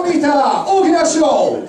ニータ大きな拍手を。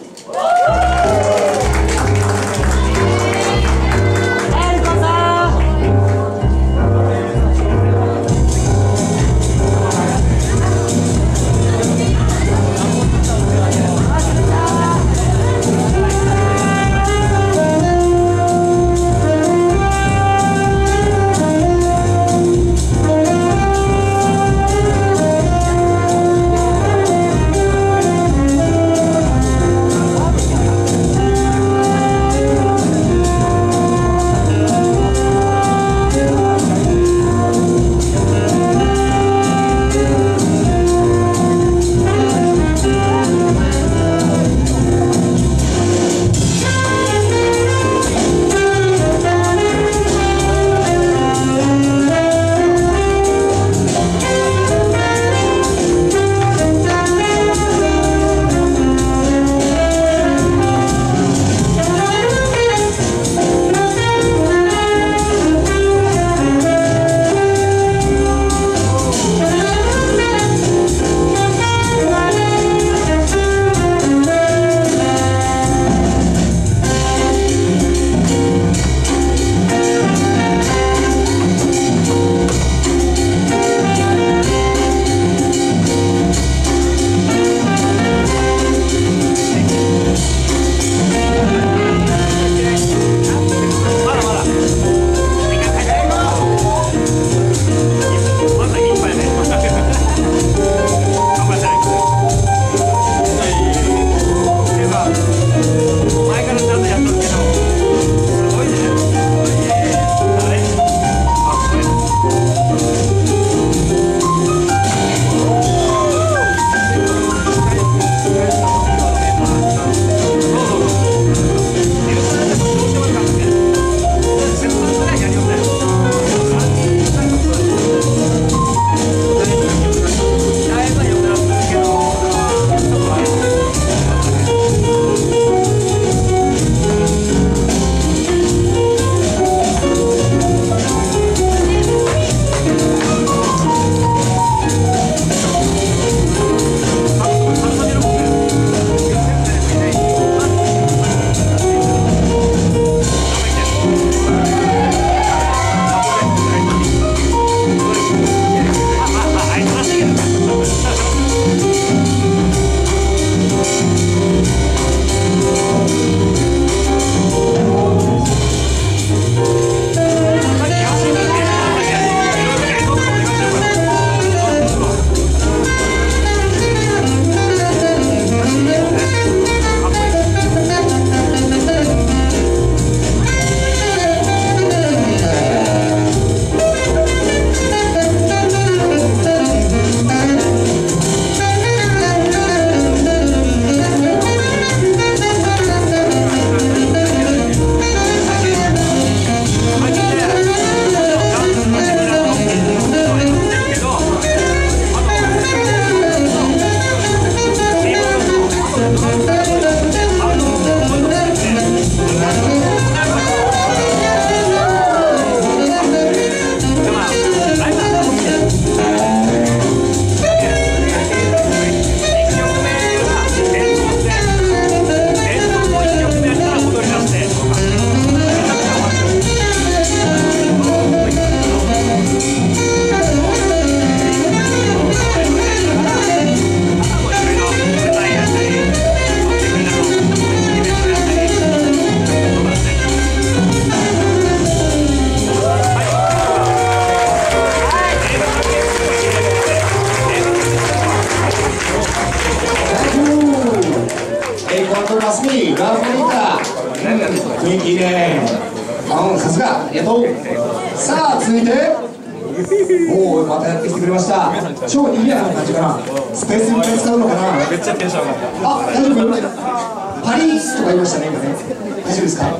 雰囲気いいね。さすが、ありがとう。さあ、続いて、おお、またやってきてくれました。超にぎやかな感じかな。スペースいっぱい使うのかな。 めっちゃテンション上がった。 あ、大丈夫。パリースとか言いましたね、今ね。大丈夫ですか。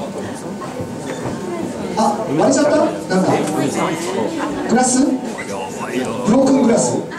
あ、割れちゃった。なんかグラス、ブロークングラス。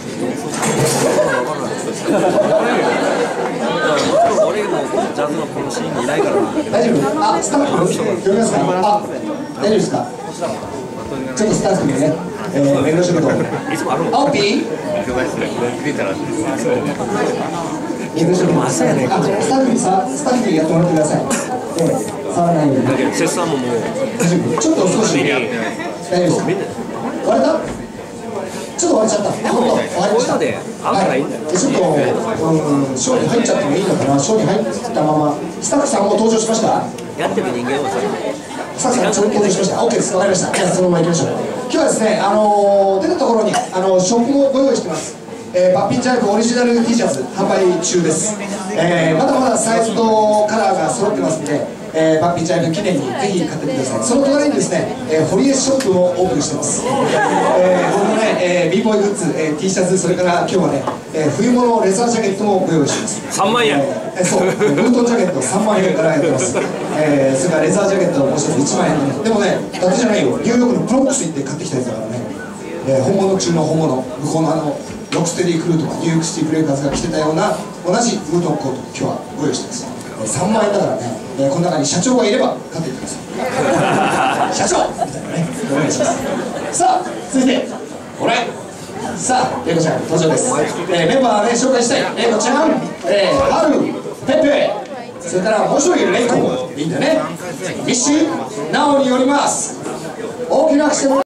俺もジャズのこのシーンにいないからな。 大丈夫。あ、スタッフ読みますか。あ、大丈夫ですか。ちょっとスタッフにね、メールしろと。 いつもある青ピー。いよろしくお願いします。スタッフにやってもらってください。触らないように。 だけど、節さんももう、 ちょっと少し。大丈夫ですか。割れた。ちょっと割れちゃった。本当。割れました。 こういうので合うからいいんだよ。 ちょっと、ショーに入っちゃってもいいのかな。ショーに入ったまま。スタッフさんも登場しました。 やってる人間はさ、 スタッフさんちょっと登場しました。OK です。わかりました。じゃあそのまま行きましょう。今日はですね、出たところにショップもご用意してます。バッピンジャイブオリジナル T シャツ販売中です。まだまだサイズとカラーが揃ってますので、バッピンジャイブ記念にぜひ買ってください。その隣にですね、堀江ショップもオープンしてます。僕のね、b ボーイグッズ、T シャツ、それから今日はね、冬物レザージャケットもご用意してます。 3万円。 そう、ブートンジャケット3万円からやってます。それからレザージャケットもう一つ1万円。でもね、だけじゃないよ。ニューヨークのプロックス行って買ってきたやつだからね。本物中の本物、向こうのロックステディクルーとかニューヨークシティブレイカーズが着てたような同じブートンコートを今日はご用意してます。3万円だからね、この中に社長がいれば買っていってください。社長みたいなね、お願いします。さあ、続いて、これ。さあ、レイコちゃん登場です。メンバーね、紹介したい。レイコちゃん、ハル、ペペ、それからもう一人レイコいいんだね。ミッシー、ナオによります。大きな拍手で